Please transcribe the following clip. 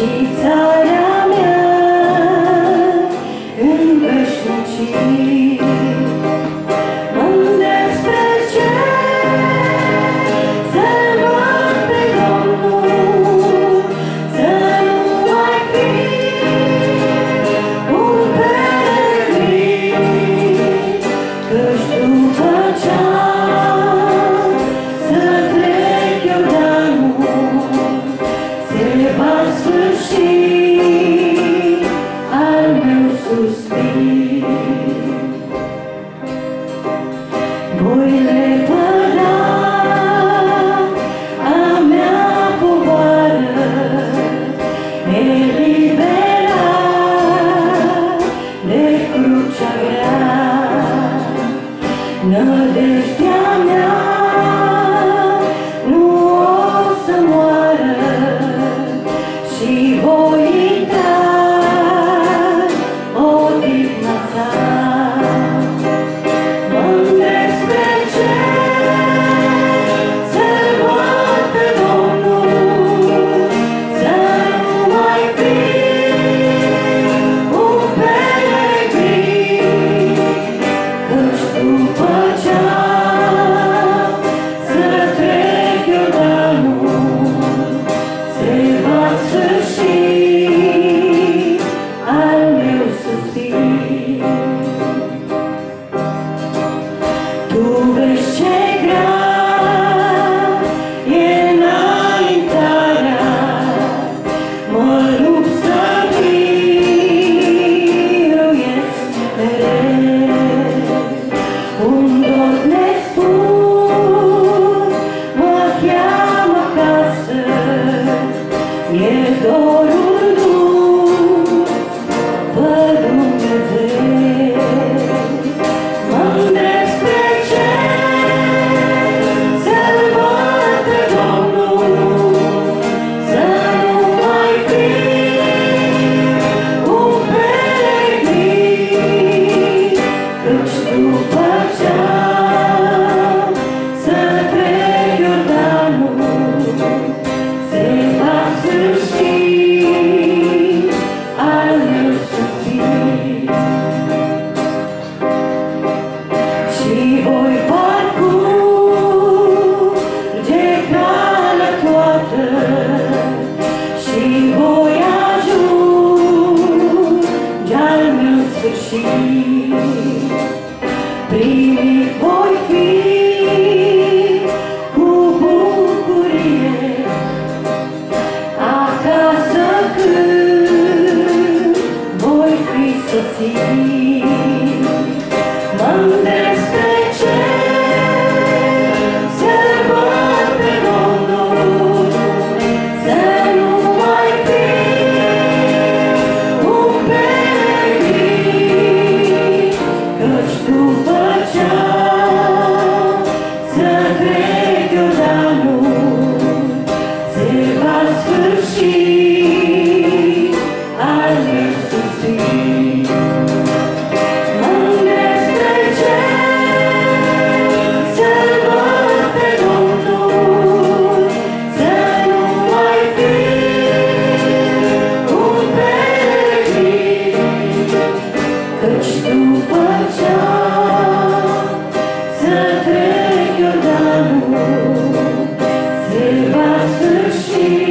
și țara mea în veșnicii. Mă-ndrept spre cer, să-L văd pe Domnul, să nu mai fi un peregrin, căci după ce-am să trec Iordanul, se va sfârși al meu suspin. Voi lepăda a mea povară, elibera de crucea grea. Nădejdea mea nu o să moară și voi intra odihna sa. Mă-ndrept spre cer, să-L văd pe Domnul, să nu mai fi un peregrin, căci după ce-am să trec Iordanul, se va sfârși al meu suspin. Tu vezi ce grea e înaintarea, mă lupt să biruiesc mereu. Un dor nespus mă cheamă acasă, e dorul după Dumnezeu. Mă-ndrept spre cer, să-L văd pe Domnul, să nu mai fi un peregrin, căci după ce-am să trec Iordanul, se va sfârși al meu suspin. Și voi parcurge calea toată și voi ajunge al meu sfârșit. Primit voi fi cu bucurie acasă când voi fi sosit. Mă-ndrept spre cer, să-L văd pe Domnul, să nu mai fi un peregrin, căci după ce-am să trec Iordanul, se va sfârși al meu suspin. Mă-ndrept spre cer, să-L văd pe Domnul, să nu mai fi un peregrin, căci după ce-am să trec Iordanul, se va sfârși